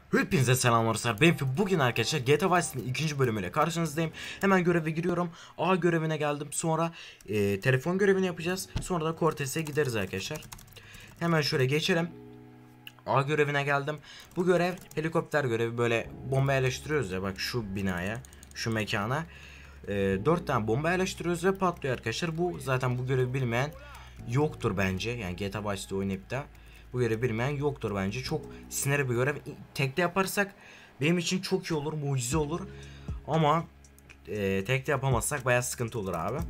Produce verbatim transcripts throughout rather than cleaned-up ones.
Hepinize selamlar arkadaşlar. Ben Fi. Bugün arkadaşlar G T A Vice City'nin ikinci bölümüyle karşınızdayım. Hemen göreve giriyorum. A görevine geldim. Sonra e, telefon görevini yapacağız. Sonra da Cortez'e gideriz arkadaşlar. Hemen şöyle geçelim. A görevine geldim. Bu görev helikopter görevi, böyle bomba yerleştiriyoruz ya, bak şu binaya, şu mekana. E, dört tane bomba yerleştiriyoruz ve patlıyor arkadaşlar. Bu zaten bu görevi bilmeyen yoktur bence. Yani G T A Vice City oynayıp da bu görevi bilmeyen yoktur bence. Çok sinirli bir görev. Tekte yaparsak benim için çok iyi olur, mucize olur. Ama e, tekte yapamazsak bayağı sıkıntı olur abi.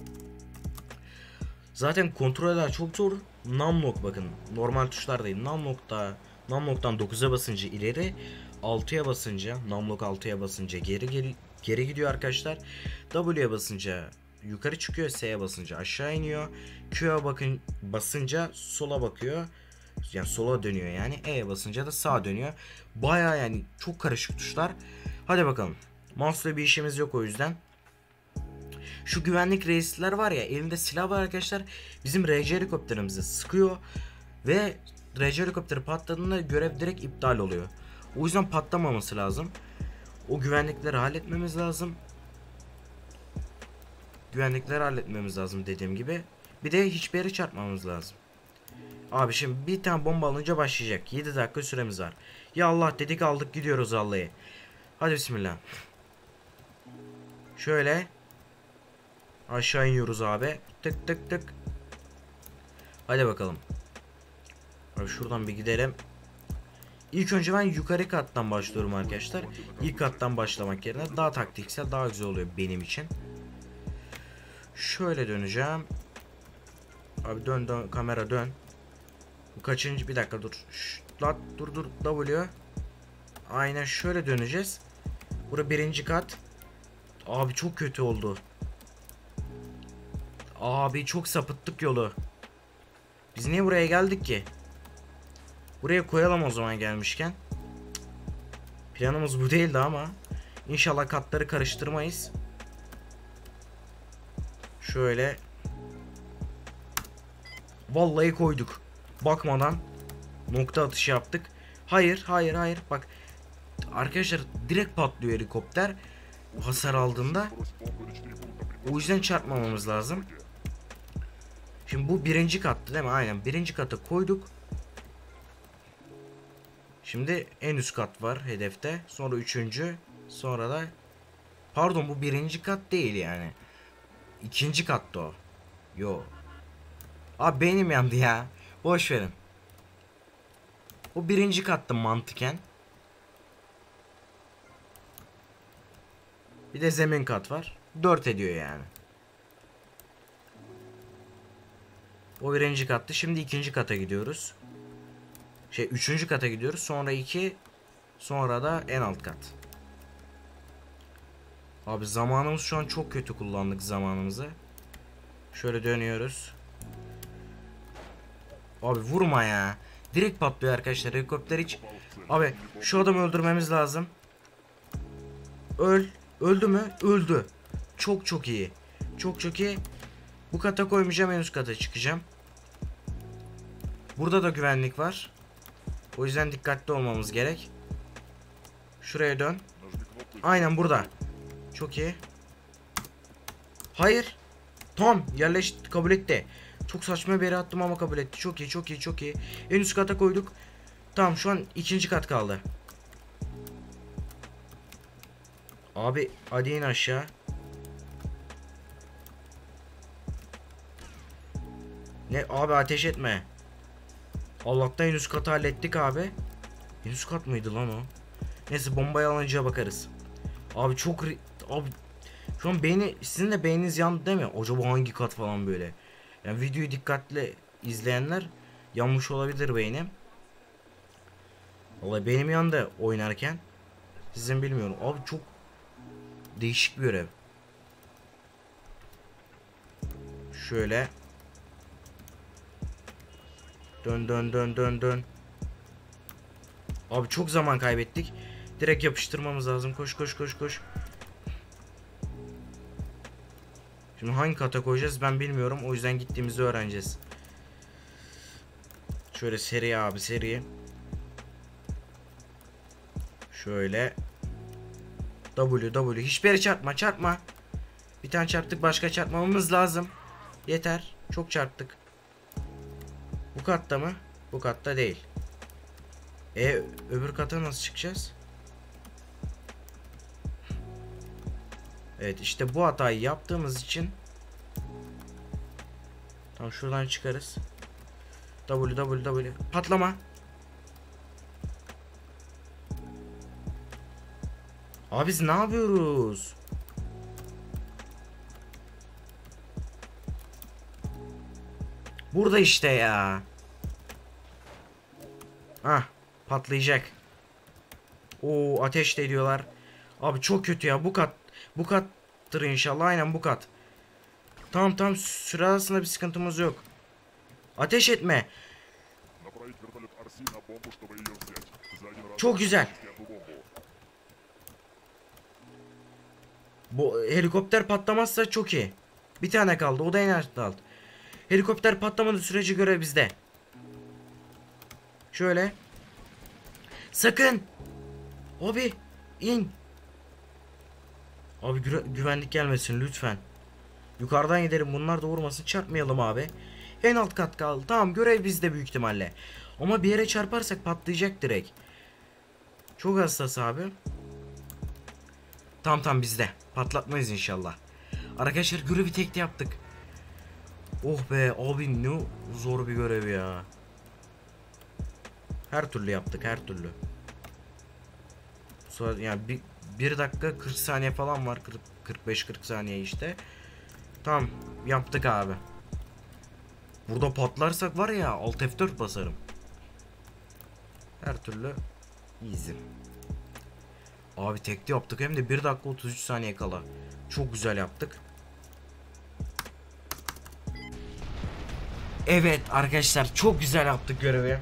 Zaten kontroller çok zor. Numlock, bakın normal tuşlar değil. Numlock'ta Numlock'tan dokuza basınca ileri, altıya basınca, Numlock altıya basınca geri geri geri gidiyor arkadaşlar. W'ye basınca yukarı çıkıyor, S'ye basınca aşağı iniyor. Q'ya bakın basınca sola bakıyor. Yani sola dönüyor yani. E'ye basınca da sağa dönüyor. Baya yani çok karışık tuşlar. Hadi bakalım. Mouse'la bir işimiz yok o yüzden. Şu güvenlik reisler var ya, elinde silah var arkadaşlar. Bizim R C helikopterimizi sıkıyor. Ve R C helikopteri patladığında görev direkt iptal oluyor. O yüzden patlamaması lazım. O güvenlikleri halletmemiz lazım. Güvenlikleri halletmemiz lazım dediğim gibi. Bir de hiçbir yere çarpmamız lazım. Abi şimdi bir tane bomba alınca başlayacak. yedi dakika süremiz var. Ya Allah dedik, aldık gidiyoruz vallahi. Hadi bismillah. Şöyle aşağı iniyoruz abi. Tık tık tık. Hadi bakalım. Abi şuradan bir gidelim. İlk önce ben yukarı kattan başlıyorum arkadaşlar. İlk kattan başlamak yerine daha taktiksel, daha güzel oluyor benim için. Şöyle döneceğim. Abi dön dön, kamera dön. Bu kaçıncı? Bir dakika dur. Şşt, lat, dur dur W. Aynen şöyle döneceğiz. Bura birinci kat. Abi çok kötü oldu. Abi çok sapıttık yolu. Biz niye buraya geldik ki? Buraya koyalım o zaman gelmişken. Planımız bu değildi ama. İnşallah katları karıştırmayız. Şöyle. Vallahi koyduk. Bakmadan nokta atışı yaptık. Hayır hayır hayır bak. Arkadaşlar direkt patlıyor helikopter. Hasar aldığında. O yüzden çarpmamamız lazım. Şimdi bu birinci kattı değil mi? Aynen birinci kata koyduk. Şimdi en üst kat var hedefte. Sonra üçüncü. Sonra da pardon, bu birinci kat değil yani. İkinci katta o. Yo. Abi beynim yandı ya. Boş verin. O birinci katta mantıken. Bir de zemin kat var. Dört ediyor yani. O birinci kattı. Şimdi ikinci kata gidiyoruz. Şey üçüncü kata gidiyoruz. Sonra iki. Sonra da en alt kat. Abi zamanımız şu an çok kötü, kullandık zamanımızı. Şöyle dönüyoruz. Abi vurma ya. Direkt patlıyor arkadaşlar helikopter hiç. Abi şu adamı öldürmemiz lazım. Öl. Öldü mü? Öldü. Çok çok iyi. Çok çok iyi. Bu kata koymayacağım, en üst kata çıkacağım. Burada da güvenlik var. O yüzden dikkatli olmamız gerek. Şuraya dön. Aynen burada. Çok iyi. Hayır. Tamam, yerleş, kabul etti. Çok saçma bir yere attım ama kabul etti. Çok iyi çok iyi çok iyi. En üst kata koyduk. Tamam, şu an ikinci kat kaldı. Abi hadi in aşağı. Ne abi, ateş etme. Allah'tan en üst katı hallettik abi. En üst kat mıydı lan o? Neyse, bombayı alınca bakarız. Abi çok abi şu an beyni, sizin de beyniniz yandı değil mi? Acaba hangi kat falan böyle. Yani videoyu dikkatli izleyenler yanmış olabilir beynim. Vallahi benim yandı oynarken. Sizin bilmiyorum. Abi çok değişik bir görev. Şöyle. Dön dön dön dön dön. Abi çok zaman kaybettik. Direkt yapıştırmamız lazım. Koş koş koş koş. Şimdi hangi kata koyacağız ben bilmiyorum. O yüzden gittiğimizde öğreneceğiz. Şöyle seri abi, seri. Şöyle. W W. Hiçbir yere çarpma çarpma. Bir tane çarptık, başka çarpmamamız lazım. Yeter. Çok çarptık. Bu katta mı? Bu katta değil. E öbür kata nasıl çıkacağız? Evet, işte bu hatayı yaptığımız için tamam, şuradan çıkarız. W W W. Patlama. Abi biz ne yapıyoruz? Burada işte ya. Ah, patlayacak. Oo, ateş de ediyorlar. Abi çok kötü ya, bu kat. Bu kattır inşallah, aynen bu kat. Tamam tamam, sırasında bir sıkıntımız yok. Ateş etme. Çok güzel. Bu helikopter patlamazsa çok iyi. Bir tane kaldı, o da en alt. Helikopter patlamadığı sürece görev bizde. Şöyle. Sakın. Abi in. Abi gü güvenlik gelmesin lütfen. Yukarıdan gidelim, bunlar da vurmasın, çarpmayalım abi. En alt kat kaldı. Tamam, görev bizde büyük ihtimalle. Ama bir yere çarparsak patlayacak direkt. Çok hassas abi. Tamam tamam, bizde. Patlatmayız inşallah. Arkadaşlar görevi tekte yaptık. Oh be abi, ne zor bir görev ya. Her türlü yaptık, her türlü. Sonra yani bir, bir dakika kırk saniye falan var. kırk beş kırk saniye işte. Tamam, yaptık abi. Burada patlarsak var ya, alt F dört basarım. Her türlü easy. Abi tekte yaptık, hem de bir dakika otuz üç saniye kala. Çok güzel yaptık. Evet arkadaşlar, çok güzel yaptık görevi.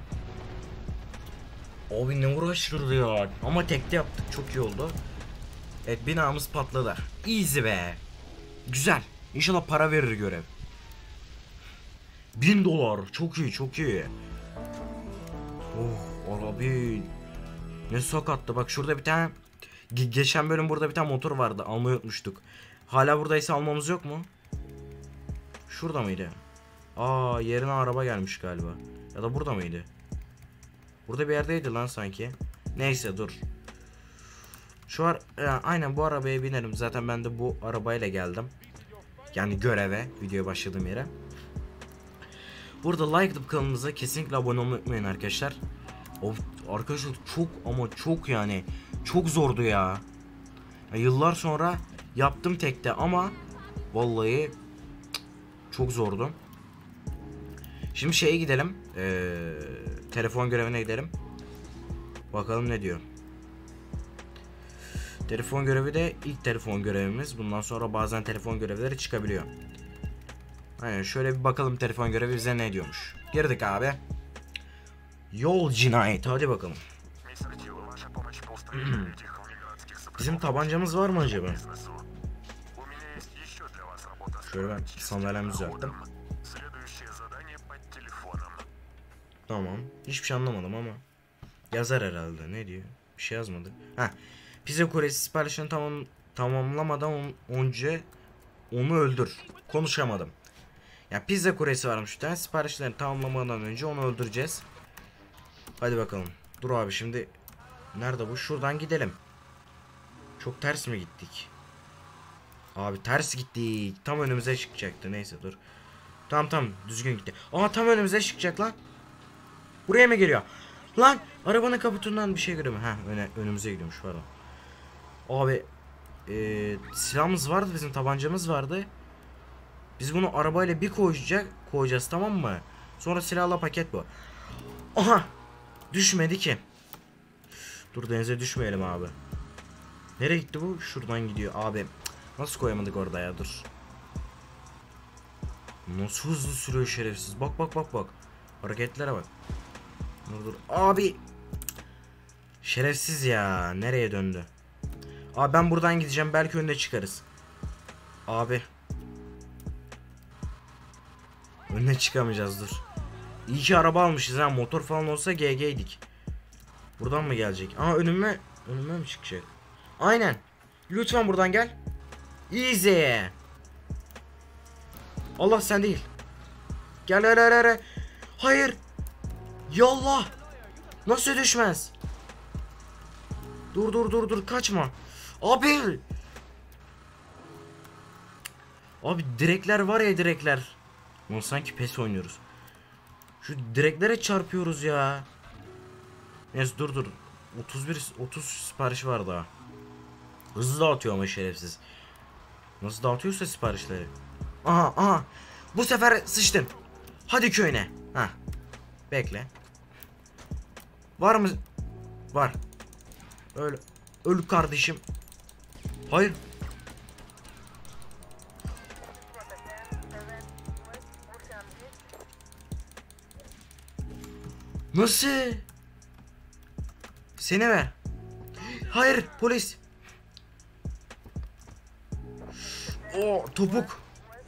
Abi ne uğraştırdı ya. Ama tekte yaptık, çok iyi oldu. Evet, binamız patladı. Easy be. Güzel. İnşallah para verir görev. Bin dolar. Çok iyi, çok iyi. Oh abi. Ne sakattı. Bak şurada bir tane. Geçen bölüm burada bir tane motor vardı. Almayı unutmuştuk. Hala buradaysa almamız yok mu? Şurada mıydı? Aa, yerine araba gelmiş galiba. Ya da burada mıydı? Burada bir yerdeydi lan sanki. Neyse dur. Şu ar ya, aynen bu arabaya binerim. Zaten ben de bu arabayla geldim. Yani göreve, videoya başladığım yere. Burada like atıp kanalımıza kesinlikle abone olmayı unutmayın arkadaşlar. Of, arkadaşlar çok ama çok yani çok zordu ya. Ya yıllar sonra yaptım tekte ama vallahi çok zordu. Şimdi şeye gidelim. Ee, telefon görevine gidelim. Bakalım ne diyor. Telefon görevi de ilk telefon görevimiz. Bundan sonra bazen telefon görevleri çıkabiliyor. Aynen, şöyle bir bakalım telefon görevi bize ne diyormuş. Girdik abi. Yol cinayeti, hadi bakalım. Bizim tabancamız var mı acaba? Şöyle ben sandalyemi düzelttim. Tamam. Hiçbir şey anlamadım ama yazar herhalde. Ne diyor? Bir şey yazmadı. Ha. Pizza kuresi siparişini tamam tamamlamadan on, önce onu öldür. Konuşamadım. Ya pizza kuresi varmış bir tane. Siparişlerini tamamlamadan önce onu öldüreceğiz. Hadi bakalım. Dur abi, şimdi nerede bu? Şuradan gidelim. Çok ters mi gittik? Abi ters gittik. Tam önümüze çıkacaktı. Neyse dur. Tamam tamam, düzgün gitti. Aa, tam önümüze çıkacak lan. Buraya mı geliyor? Lan arabanın kaputundan bir şey görüyor mu? Ha, öne, önümüze gidiyormuş, pardon. Abi ee, silahımız vardı, bizim tabancamız vardı. Biz bunu arabayla bir koyacak, koyacağız, tamam mı? Sonra silahla paket bu. Aha! Düşmedi ki. Dur, denize düşmeyelim abi. Nereye gitti bu? Şuradan gidiyor abi. Nasıl koyamadık orada ya, dur. Nasıl hızlı sürüyor şerefsiz. Bak bak bak bak. Hareketlere bak. Dur dur. Abi. Şerefsiz ya. Nereye döndü? Abi ben buradan gideceğim. Belki önüne çıkarız. Abi. Önüne çıkamayacağız, dur. İyi ki araba almışız ha. Motor falan olsa G G'ydik. Buradan mı gelecek? Aa, önüme Önüme mi çıkacak? Aynen. Lütfen buradan gel. Easy. Allah sen değil. Gel gel gel gel. Hayır. Yallah. Nasıl düşmez? Dur dur dur dur kaçma. Abi. Abi direkler var ya direkler. Lan sanki pes oynuyoruz. Şu direklere çarpıyoruz ya. Neyse dur dur. otuz bir otuz sipariş var daha. Hızlı dağıtıyor ama şerefsiz. Nasıl dağıtıyorsa siparişleri. Aha aha. Bu sefer sıçtın. Hadi köyüne. Ha. Bekle. Var mı? Var. Öyle. Öl kardeşim. Hayır. Nasıl? Seni ver. Hayır polis. O topuk.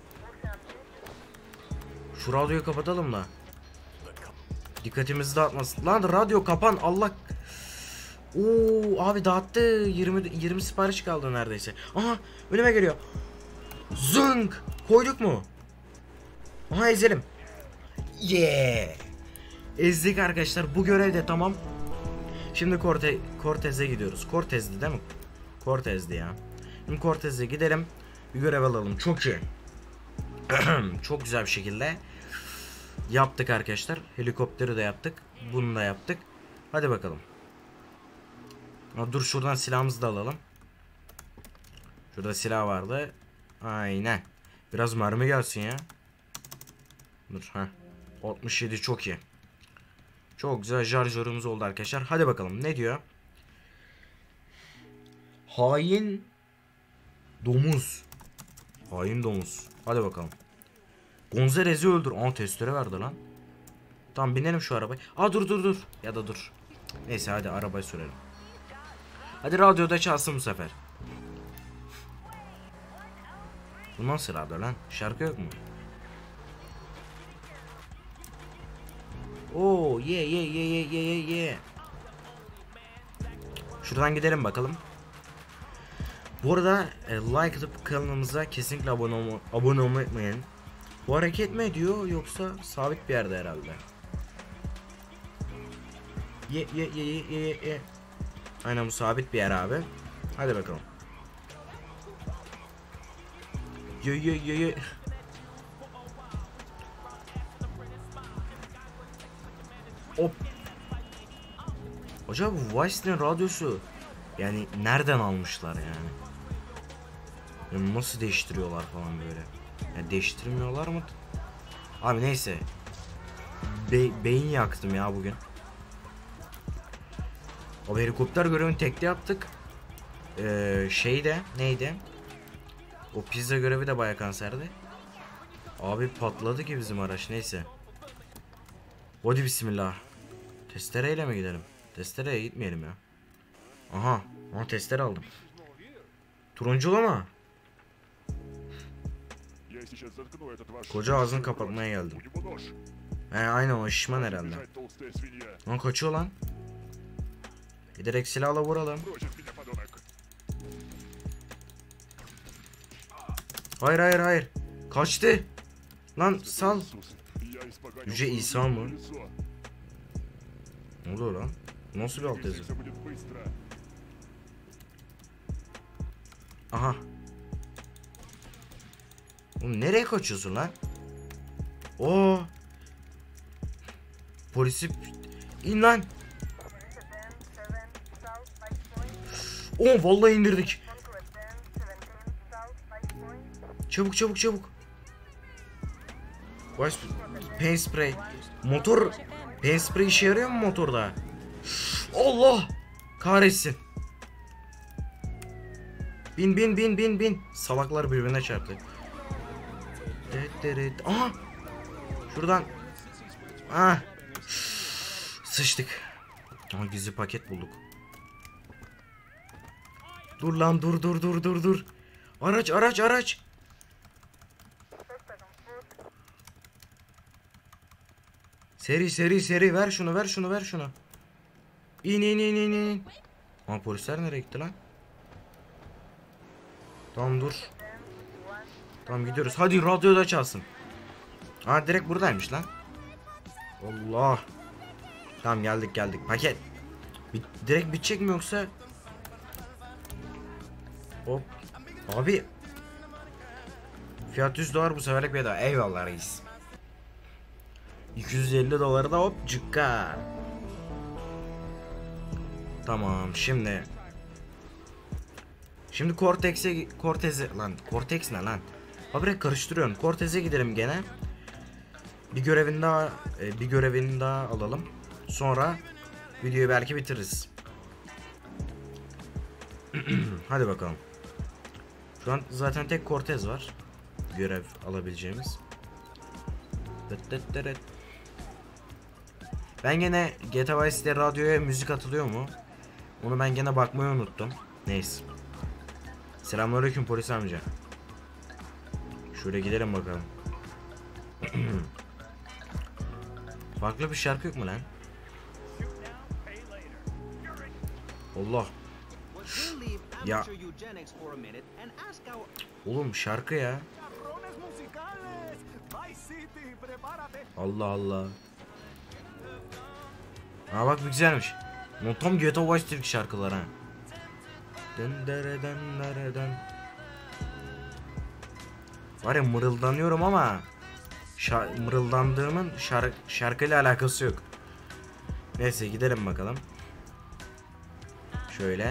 Şu radyoyu kapatalım da. Dikkatimizi dağıtmasın. Lan radyo kapan Allah. Oo abi dağıttı. yirmi yirmi sipariş kaldı neredeyse. Aha önüme geliyor. Zınk. Koyduk mu? Aha ezelim. Yeah. Ezdik arkadaşlar. Bu görev de tamam. Şimdi Corte Cortez'e gidiyoruz. Cortez'di değil mi? Cortez'di ya. Şimdi Cortez'e gidelim. Bir görev alalım. Çok iyi. Çok güzel bir şekilde yaptık arkadaşlar. Helikopteri de yaptık. Bunu da yaptık. Hadi bakalım. Ama dur şuradan silahımızı da alalım. Şurada silah vardı. Aynen. Biraz mermi gelsin ya. Dur ha. altmış yedi çok iyi. Çok güzel şarjörümüz oldu arkadaşlar. Hadi bakalım ne diyor? Hain domuz. Hain domuz. Hadi bakalım. Gonzalez'i öldür. Aa testere verdi lan. Tamam binelim şu arabaya. Aa dur dur dur. Ya da dur. Neyse hadi arabayı sürelim. Hadi radyoda çalsın bu sefer. Bu nasıl radyo lan? Şarkı yok mu? Oo ye ye ye ye ye ye ye. Şuradan gidelim bakalım. Bu arada e, like atıp kanalımıza kesinlikle abone, olma, abone olmayı unutmayın. Bu hareket mi ediyor yoksa sabit bir yerde herhalde. Ye ye ye ye ye ye. Aynen bu sabit bir yer abi. Hadi bakalım. Ye ye ye ye. Hop. Acaba bu Vice'nin radyosu yani nereden almışlar yani? Yani nasıl değiştiriyorlar falan böyle? Yani değiştirmiyorlar mı? Abi neyse. Be beyin yaktım ya bugün. O helikopter görevini tekte yaptık. Ee, şey de neydi? O pizza görevi de baya kanserdi. Abi patladı ki bizim araç neyse. Hadi bismillah. Testereyle mi gidelim? Testereye gitmeyelim ya. Aha. Aha testere aldım. Turunculu mu? Koca ağzını kapatmaya geldim. He aynen o şişman herhalde. Lan kaçıyor lan. Giderek silahla vuralım. Hayır hayır hayır. Kaçtı. Lan sal. Yüce İsa mı? Ne oluyor lan? Nasıl bir alt yazı? Aha. Oğlum nereye kaçıyorsun lan? Oo. Polisi in lan. Oo vallahi indirdik. Çabuk çabuk çabuk. Paint spray. Motor paint spray işe yarıyor mu motorda? Allah kahretsin. Bin bin bin bin bin. Salaklar birbirine çarptı. Evet evet. Aha. Şuradan. Ah. Sıçtık. Ama gizli paket bulduk. Dur lan dur dur dur dur dur. Araç araç araç. Seri seri seri ver şunu ver şunu ver şunu. İn in in in in. Ama polisler nereye gitti lan? Tamam dur. Tamam gidiyoruz. Hadi radyoda çalsın. Ha direkt buradaymış lan. Allah. Tamam geldik geldik. Paket. Bit direkt bitecek mi yoksa? Hop. Abi. Fiyat yüz dolar bu seferlik bedava. Eyvallah reis. iki yüz elli doları da hop cıkka. Tamam şimdi. Şimdi Cortex'e Cortez'e lan Cortex ne lan? Habire karıştırıyorum. Cortez'e gidelim gene. Bir görevini daha bir görevini daha alalım. Sonra videoyu belki bitiririz. Hadi bakalım. Şu an zaten tek Cortez var. Görev alabileceğimiz. Ben gene G T A Vice City'de radyoya müzik atılıyor mu? Onu ben gene bakmayı unuttum. Neyse. Selamünaleyküm polis amca. Şöyle gidelim bakalım. Farklı bir şarkı yok mu lan? Allah. Ya. Oğlum şarkı ya. Allah Allah. Ha bak güzelmiş. Tam G T A Vice City şarkılar ha. Var ya mırıldanıyorum ama şar mırıldandığımın şark şarkıyla alakası yok. Neyse gidelim bakalım. Şöyle.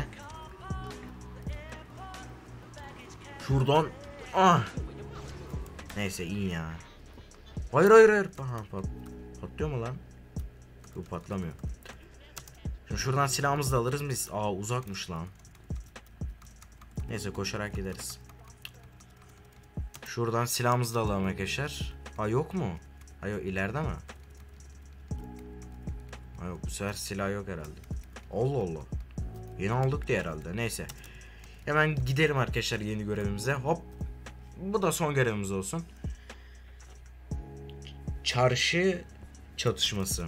Şuradan. Ah. Neyse iyi ya. Hayır hayır hayır. Aha, pat patlıyor mu lan? Yok patlamıyor. Şimdi şuradan silahımızı da alırız biz. Aa uzakmış lan. Neyse koşarak gideriz. Şuradan silahımızı da alalım arkadaşlar. Aa yok mu? Aa yok ileride mi? Aa yok bu sefer silah yok herhalde. Allah Allah. Yeni aldık diye herhalde. Neyse. Hemen gidelim arkadaşlar yeni görevimize. Hop. Bu da son görevimiz olsun. Çarşı çatışması.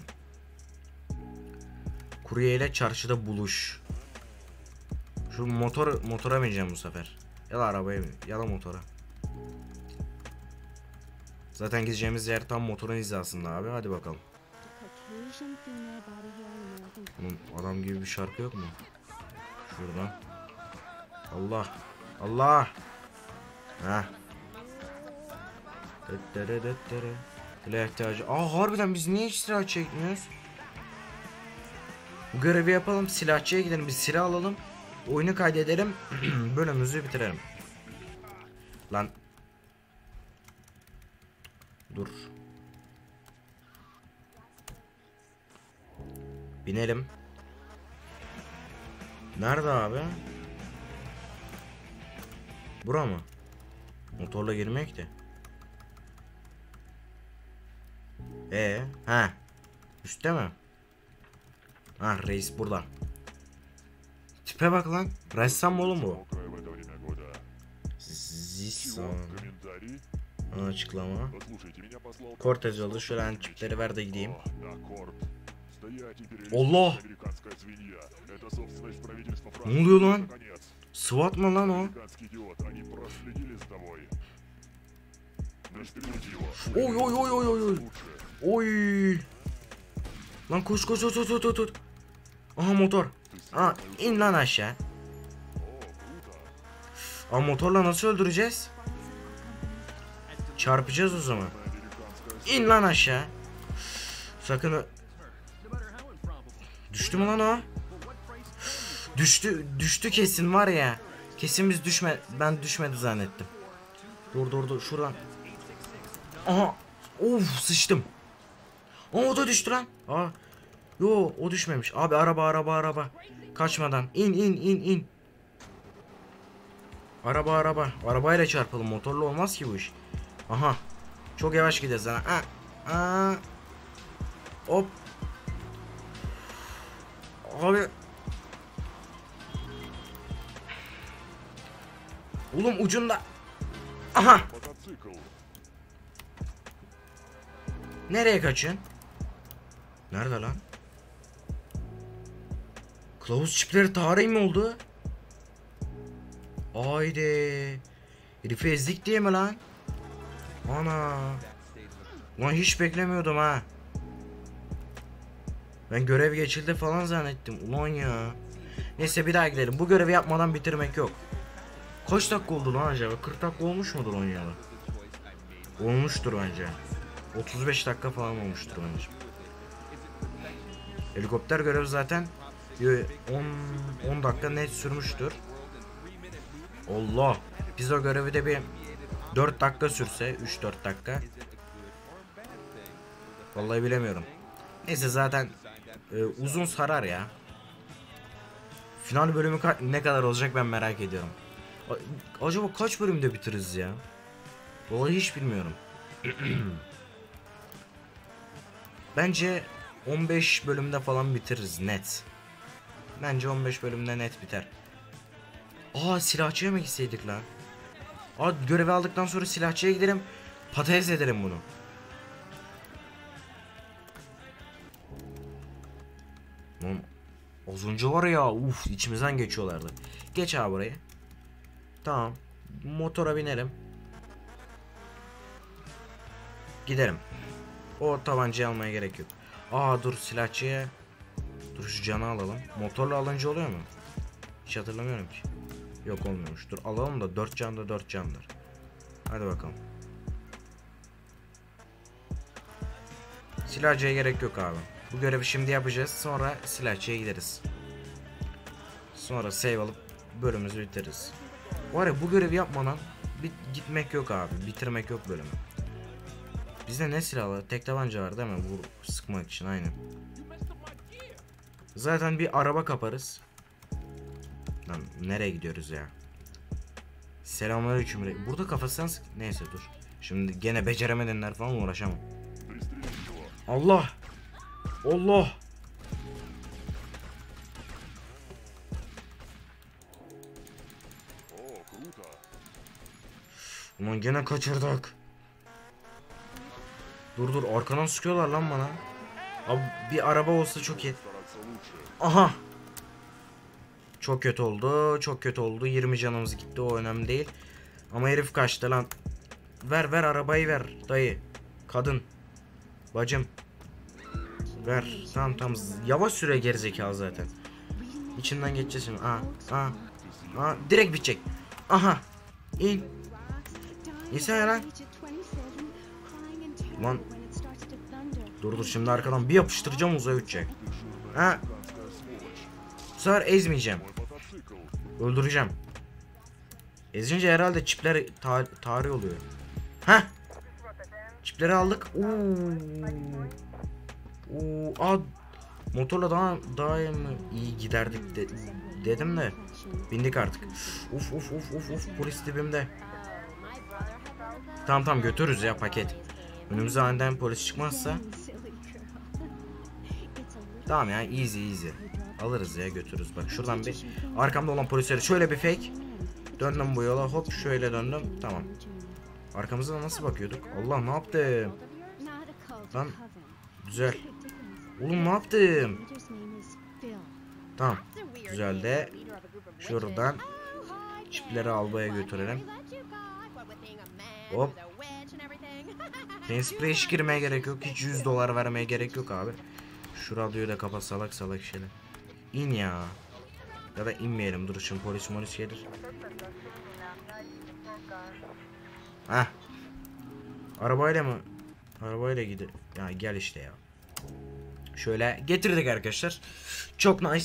Kurye ile çarşıda buluş. Şu motor motora bineceğim bu sefer. Ya da arabaya bin, ya da motora. Zaten gideceğimiz yer tam motorun hizasında abi. Hadi bakalım. Bunun adam gibi bir şarkı yok mu? Şuradan. Allah. Allah. Heh. Silah ihtiyacı. Aa harbiden biz niye hiç silah çekmiyoruz? Bu görevi yapalım. Silahçıya gidelim. Bir silah alalım. Oyunu kaydedelim. Bölümümüzü bitirelim. Lan. Dur. Binelim. Nerede abi? Bura mı? Motorla girmek de. Ee, ha. Üstte mi? Ha reis burada. Tipe bak lan. Ressam mı oğlum bu? Zissan. Açıklama. Cortez oldu. Şöyle hani çipleri ver de gideyim. Allah! Ne oluyor lan? SWAT mı lan o? Oy oy oy oy oy oy. Oy. Lan koş koş koş koş koş koş. Aha motor. Aa in lan aşağı. Aa motorla nasıl öldüreceğiz? Çarpacağız o zaman. İn lan aşağı. Sakın. Düştü mü lan o? Düştü, düştü kesin var ya. Kesin biz düşme, ben düşmedi zannettim. Dur dur dur şuradan. Aha. Of sıçtım. Aa o da düştü lan. Aa. Yo o düşmemiş. Abi araba araba araba. Kaçmadan in in in in. Araba araba. Arabayla çarpalım. Motorlu olmaz ki bu iş. Aha. Çok yavaş gideceğiz lan. Aa. Aa. Hop. Abi. Oğlum ucunda. Aha. Nereye kaçıyorsun? Nerede lan? Kılavuz çipleri tarihi mi oldu? Haydi. Herifi ezdik diye mi lan? Ana. Lan hiç beklemiyordum ha. Ben görev geçildi falan zannettim. Ulan ya. Neyse bir daha gidelim. Bu görevi yapmadan bitirmek yok. Kaç dakika oldu lan acaba? kırk dakika olmuş mudur oynayalı? Olmuştur bence. otuz beş dakika falan olmuştur bence. Helikopter görevi zaten on dakika net sürmüştür. Allah. Biz o görevi de bir dört dakika sürse, üç dört dakika. Vallahi bilemiyorum. Neyse zaten e, uzun sarar ya. Final bölümü ka- ne kadar olacak ben merak ediyorum. A- acaba kaç bölümde bitiririz ya? Vallahi hiç bilmiyorum. Bence on beş bölümde falan bitiririz net. Bence on beş bölümde net biter. Aa, silahçıya mı gitseydik lan? Aa, görevi aldıktan sonra silahçıya gidelim. Patates edelim bunu. Lan az önce var ya, uf, içimizden geçiyorlardı. Geç abi burayı. Tamam. Motora binelim. Gidelim. O tabancayı almaya gerek yok. Aa dur, silahçıya. Dur şu canı alalım. Motorla alınca oluyor mu? Hiç hatırlamıyorum ki. Yok, olmuyormuş. Dur alalım da dört canda dört candır. Hadi bakalım. Silahçıya gerek yok abi. Bu görevi şimdi yapacağız. Sonra silahçıya gideriz. Sonra save alıp bölümümüzü bitiririz. Var ya, bu görevi yapmadan bit gitmek yok abi. Bitirmek yok bölümü. Bizde ne silahlar? Tek tabanca var değil mi? Bu sıkmak için, aynen. Zaten bir araba kaparız. Lan nereye gidiyoruz ya? Selamünaleyküm. Burada kafasından sık. Neyse dur. Şimdi gene beceremedenler falan uğraşamam. Allah. Allah. Ulan gene kaçırdık. Dur dur, arkadan sıkıyorlar lan bana. Abi bir araba olsa çok iyi. Aha. Çok kötü oldu. Çok kötü oldu. yirmi canımız gitti. O önemli değil. Ama herif kaçtı lan. Ver ver arabayı ver dayı. Kadın. Bacım. Ver. Tamam tamam. Yavaş süre gerizekalı zaten. İçinden geçeceğiz şimdi. Aa, aa, aa. Direkt bitecek. Aha. İn. İnsan lan. Lan. Dur dur, şimdi arkadan bir yapıştıracağım, uzaya uçacak. Ha. Bu sefer ezmeyeceğim. Öldüreceğim. Ezince herhalde çipler ta tarih oluyor. Ha. Çipleri aldık. Oo. Oo. Aa. Motorla daha daha mı iyi giderdik de, dedim de bindik artık. Uf uf uf uf uf, polis dibimde. Tamam tamam, götürürüz ya paket. Önümüze aniden polis çıkmazsa. Tamam ya, easy easy. Alırız ya, götürürüz. Bak şuradan bir arkamda olan polisleri şöyle bir fake. Döndüm bu yola, hop şöyle döndüm. Tamam. Arkamıza da nasıl bakıyorduk? Allah, ne yaptım? Lan güzel. Oğlum ne yaptım? Tamam. Güzel de şuradan çipleri albaya götürelim. Hop. Paint spray hiç girmeye gerek yok. Hiç yüz dolar vermeye gerek yok abi. Şu radyoyu da kapat, salak salak şeyler. İn ya. Ya da inmeyelim, dur şimdi polis molis gelir. Heh. Arabayla mı? Arabayla gidelim. Ya gel işte ya. Şöyle getirdik arkadaşlar. Çok nice.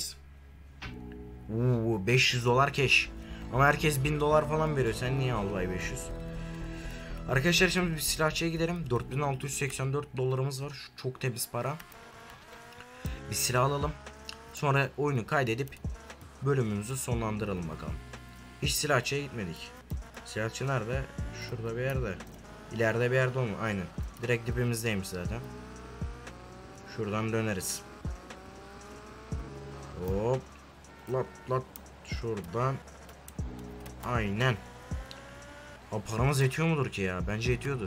Uuu, beş yüz dolar cash. Ama herkes bin dolar falan veriyor. Sen niye al bay beş yüz? Arkadaşlar şimdi bir silahçıya gidelim. dört bin altı yüz seksen dört dolarımız var. Şu çok temiz para. Bir silah alalım. Sonra oyunu kaydedip bölümümüzü sonlandıralım bakalım. Hiç silahçıya gitmedik. Silahçı nerede? Şurada bir yerde. İleride bir yerde olma. Aynen. Direkt dibimizdeymiş zaten. Şuradan döneriz. Hop. Lat lat. Şuradan. Aynen. Abi paramız yetiyor mudur ki ya? Bence yetiyordur.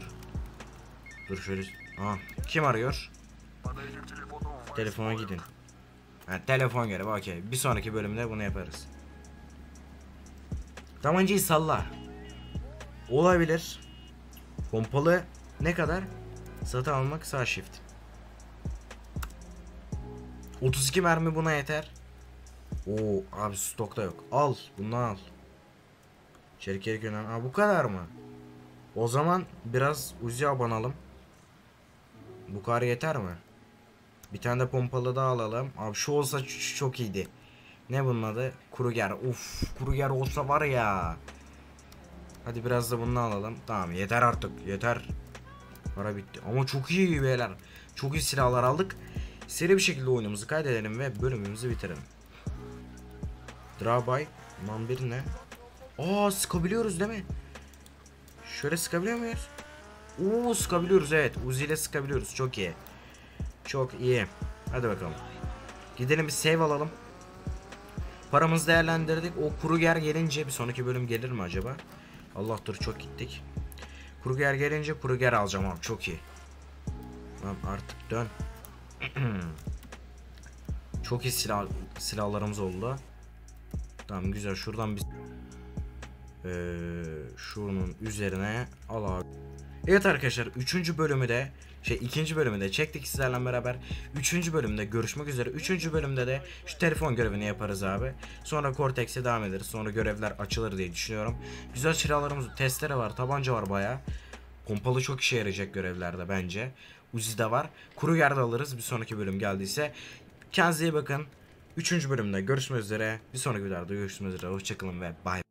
Dur şöyle. Aa, kim arıyor? Telefona gidin. Ha, telefon görevi okey. Bir sonraki bölümde bunu yaparız. Tabancayı salla. Olabilir. Pompalı ne kadar? Satın almak sağ shift. otuz iki mermi buna yeter. Oo abi stokta yok. Al bundan al. Çelik çelik önemli. Aa bu kadar mı? O zaman biraz Uzi abanalım. Bu kadar yeter mi? Bir tane de pompalı daha alalım. Abi şu olsa çok iyiydi. Ne bunun adı? Kruger. Uf, Kruger olsa var ya. Hadi biraz da bunu alalım. Tamam yeter artık. Yeter. Para bitti. Ama çok iyi beyler. Çok iyi silahlar aldık. Seri bir şekilde oyunumuzu kaydedelim ve bölümümüzü bitirelim. Draw by. Lan bir ne? Aa sıkabiliyoruz değil mi? Şöyle sıkabiliyor muyuz? Oo sıkabiliyoruz evet. Uzi ile sıkabiliyoruz. Çok iyi. Çok iyi. Hadi bakalım. Gidelim bir save alalım. Paramızı değerlendirdik. O Kruger gelince bir sonraki bölüm gelir mi acaba? Allah dur çok gittik. Kruger gelince Kruger alacağım abi. Çok iyi. Lan artık dön. Çok iyi silah silahlarımız oldu. Tamam güzel. Şuradan bir ee, şunun üzerine al abi. Evet arkadaşlar üçüncü bölümü de şey ikinci bölümü de çektik sizlerle beraber. üçüncü bölümde görüşmek üzere. üçüncü bölümde de şu telefon görevini yaparız abi. Sonra Cortex'e devam ederiz. Sonra görevler açılır diye düşünüyorum. Güzel silahlarımız, testere var, tabanca var baya. Pompalı çok işe yarayacak görevlerde bence. Uzi de var. Kruger'de alırız bir sonraki bölüm geldiyse. Kendinize iyi bakın. üçüncü bölümde görüşmek üzere. Bir sonraki videoda görüşmek üzere. Hoşçakalın ve bay.